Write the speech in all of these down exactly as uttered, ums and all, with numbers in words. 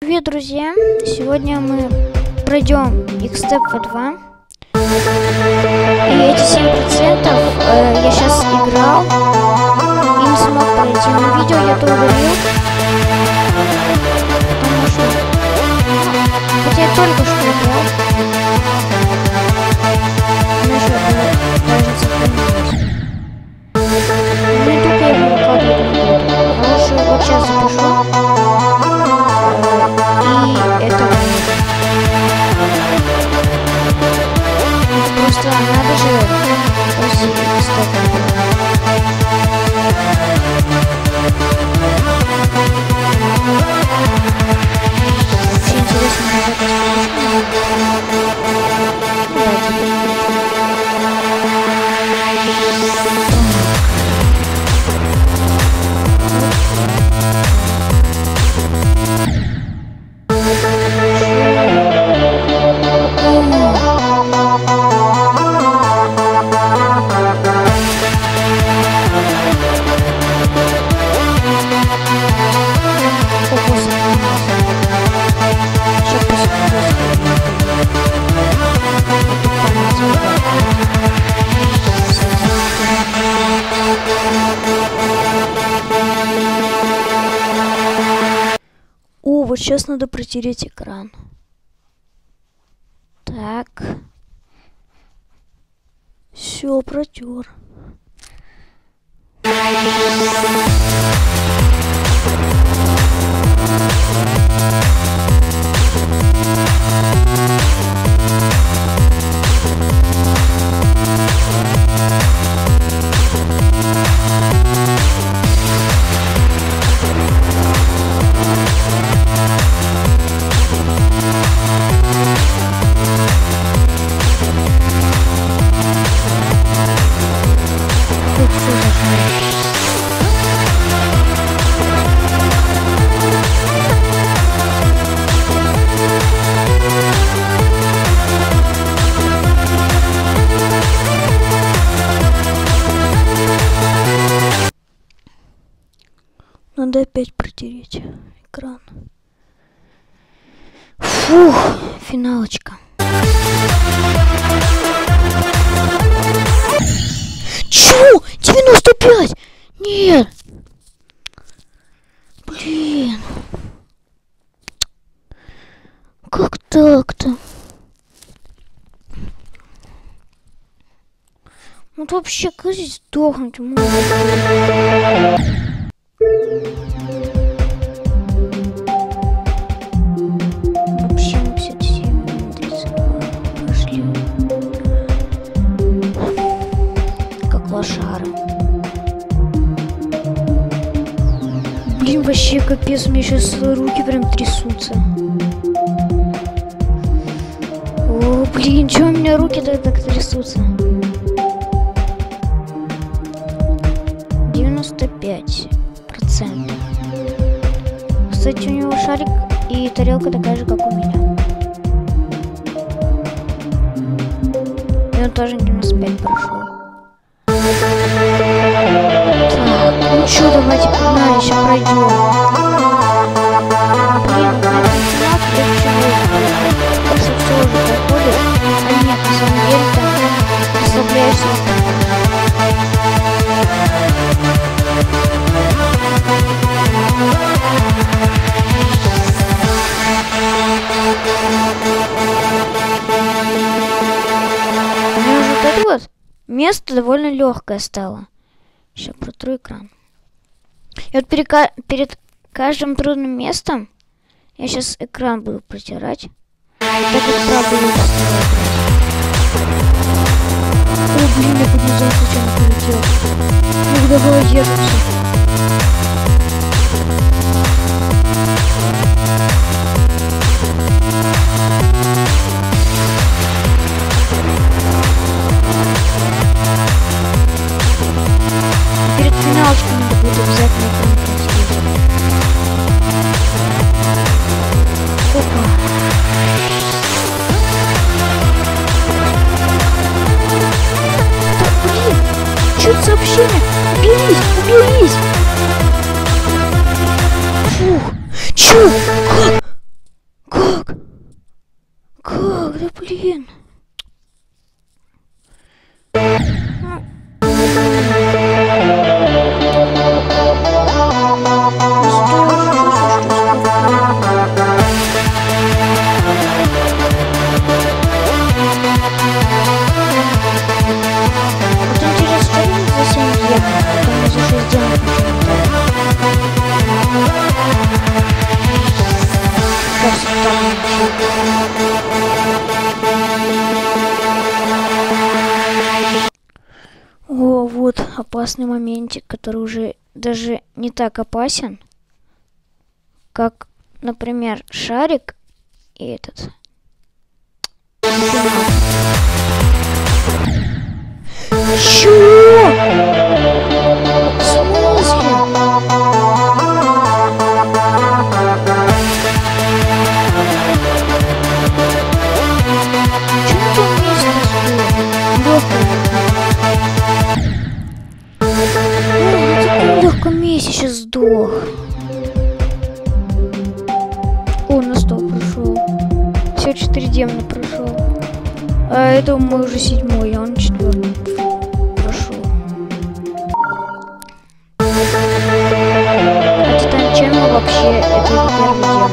Привет, друзья! Сегодня мы пройдем X-Step два. И эти семь процентов э, я сейчас играл и не смог пройти. Но видео я то удалил. Потому что... Хотя я только что играл. Иначе даже сохранилось. На ютубе я его выкладывать не буду. Лучше вот сейчас запишу. Просто надо же усилить столько. Вообще интересно, О, вот сейчас надо протереть экран. Так. Все, протер. Надо опять протереть экран. Фух, финалочка. Чё? девяносто пять? Нет. Блин. Как так-то? Вот вообще, кажется, сдохнуть можно. Блин, вообще капец, у меня сейчас руки прям трясутся. О, блин, чё у меня руки-то так трясутся? девяносто пять процентов. Кстати, у него шарик и тарелка такая же, как у меня. И он тоже девяносто пять прошел. Ну что, давайте погнали, сейчас пройдем. Блин, на этом финал легче будет. Кажется, все уже проходит. А нет, на самом деле там расслабляешься. У меня уже вот это вот место довольно легкое стало. Сейчас протру экран. И вот перед, перед каждым трудным местом я сейчас экран буду протирать. Так вот правда не поставила. О, блин, я поднялся, случайно полетел. Ну, давай держимся. Перед финалочкой надо будет обязательно экран протереть. Опа. Да блин, что это сообщение? Уберись, уберись. Фух, чё? Как? классный моментик, который уже даже не так опасен, как, например, шарик и этот. Чё? В смысле? Чё ты вместе сдох? В легком месте сейчас сдох. О, на сто прошел. Все четыре демона прошел. А это мой уже седьмой, а он четвертый прошел. А Титан Ченнел вообще это его первый демон.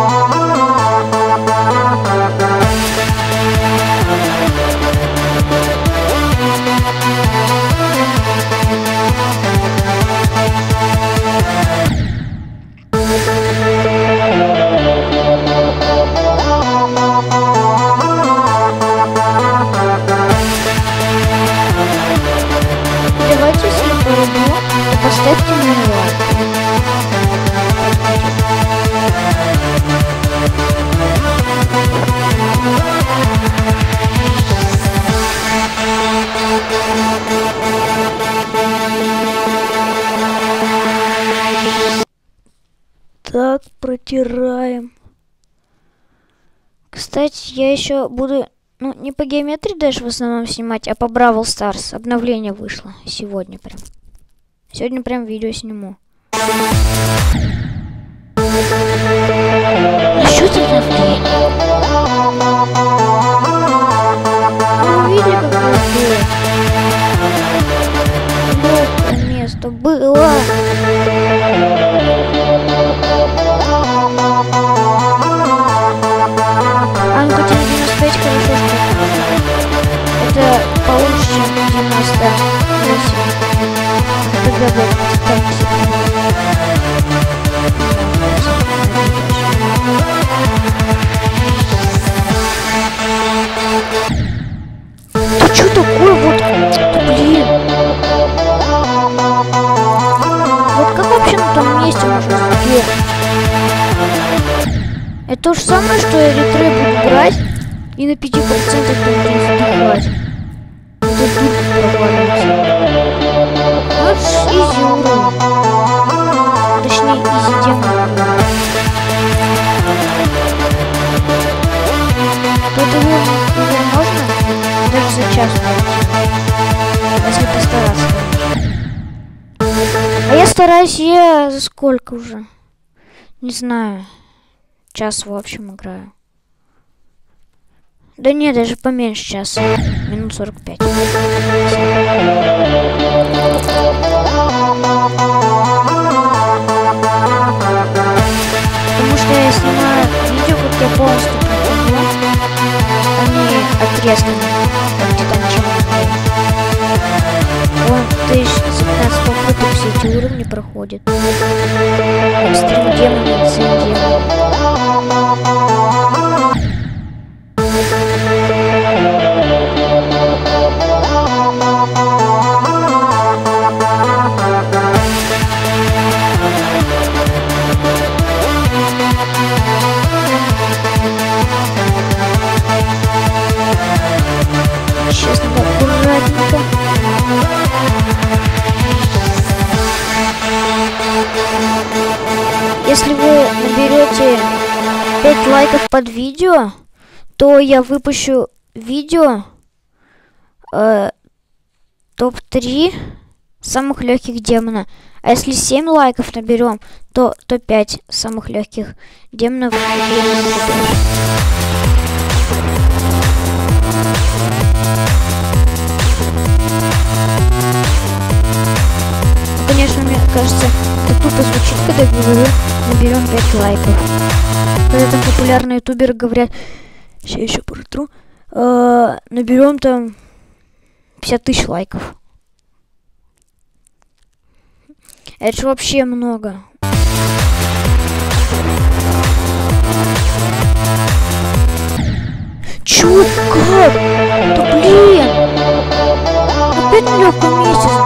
Давайте, если порублю, то поставьте мне лайк. Так, протираем. Кстати, я еще буду, ну, не по геометрии даже в основном снимать, а по Бравл Старс. Обновление вышло сегодня прям. Сегодня прям видео сниму. Насчет обновления. Вы видели, как это было? Вот место было. А ну хотя девяносто пять хорошо, что это получше, чем девяносто восемь. Тогда будет так Да что такое вот? Да блин. Вот как вообще на том месте можно сдохнуть? Это то же самое, что я ретрей буду брать и на пяти процентах буду сдыхать. Это дурка проваливается. Вот изи уровень. Точнее, изи демон. Поэтому его можно даже за час пройти. Если постараться. А я стараюсь, я за сколько уже? Не знаю. Час в общем играю. Да не, даже поменьше часа. Минут сорок пять. Потому что я снимаю видео, как я полностью прохожу, а не отрезками, как Титан Ченнел. Он тысяч за пятнадцать попыток все эти уровни проходит. Экстрим демон, инсейн демон. Сейчас надо аккуратненько. Если вы наберете пять лайков под видео, то я выпущу видео э, топ три самых легких демона. А если семь лайков наберем, то топ пять самых легких демонов. Конечно, мне кажется, это тупо звучит, когда я говорю, наберем пять лайков. Когда там популярные ютуберы говорят, сейчас еще протру, э, наберем там пятьдесят тысяч лайков. Это же вообще много. Чё? Как? Да блин! Опять на легком месте